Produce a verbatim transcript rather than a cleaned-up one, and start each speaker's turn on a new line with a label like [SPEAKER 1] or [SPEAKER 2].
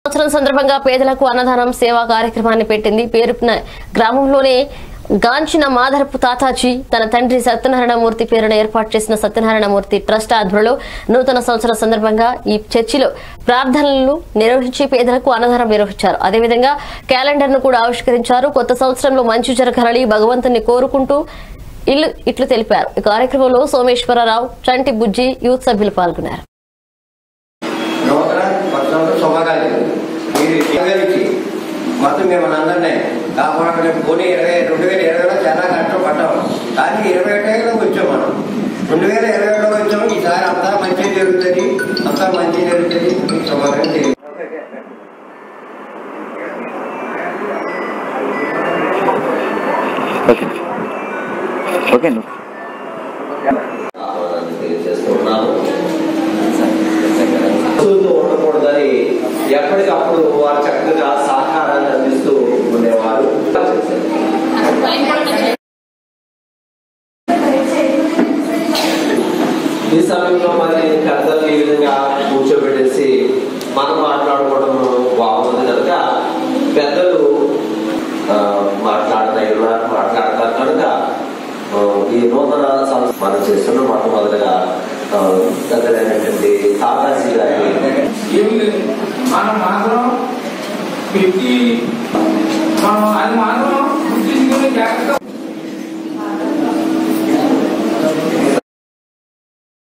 [SPEAKER 1] సంవత్సరం సందర్భంగా పేదలకు అన్నదానం సేవా కార్యక్రమాన్ని పెట్టింది. పేరున గ్రామంలోనే గాంచిన మాధరపు తాతాజీ తన తండ్రి సత్యనారాయణమూర్తి పేరున ఏర్పాటు చేసిన సత్యనారాయణమూర్తి ట్రస్ట్ ఆధ్వర్యంలో నూతన సంవత్సరం సందర్భంగా ఈ చర్చిలో ప్రార్థనలు నిర్వహించి పేదలకు అన్నదానం నిర్వహించారు. అదేవిధంగా క్యాలెండర్ ను కూడా ఆవిష్కరించారు. కొత్త సంవత్సరంలో మంచి జరగాలని భగవంతుని కోరుకుంటూ ఇల్లు ఇట్లు తెలిపారు. ఈ కార్యక్రమంలో సోమేశ్వరరావు, చంటి బుజ్జి యూత్ సభ్యులు పాల్గొన్నారు.
[SPEAKER 2] మొత్తం మేము అందరినీ కాకుండా పోనీ ఇరవై రెండు వేల ఇరవైలో చాలా కష్టపడ్డాం. కానీ ఇరవై ఒకటిలో వచ్చాం. మనం రెండు వేల ఇరవై ఒకటిలో వచ్చాము. ఈసారి అంతా మంచి జరుగుతుంది, అంతా మంచి జరుగుతుంది. శుభాకాంక్షలు తెలియదు.
[SPEAKER 3] ఉండకూడదని ఎప్పటికప్పుడు వారు చక్కగా సహకారాన్ని అందిస్తూ ఉండేవారు. ఈ సమయంలో మరి పెద్దలు ఈ విధంగా కూర్చోబెట్టేసి మనం మాట్లాడుకోవడం బాగుంది కనుక పెద్దలు మాట్లాడతాయి మాట్లాడతారు కనుక ఈ నూతన సంస్థ మనం చేస్తున్న మొట్టమొదటిగా పెద్దలైనటువంటి తాతాజీ గారిని
[SPEAKER 4] మనం మాత్రం పెట్టి మనం అది మాత్రం గుర్తించుకుని జాగ్రత్త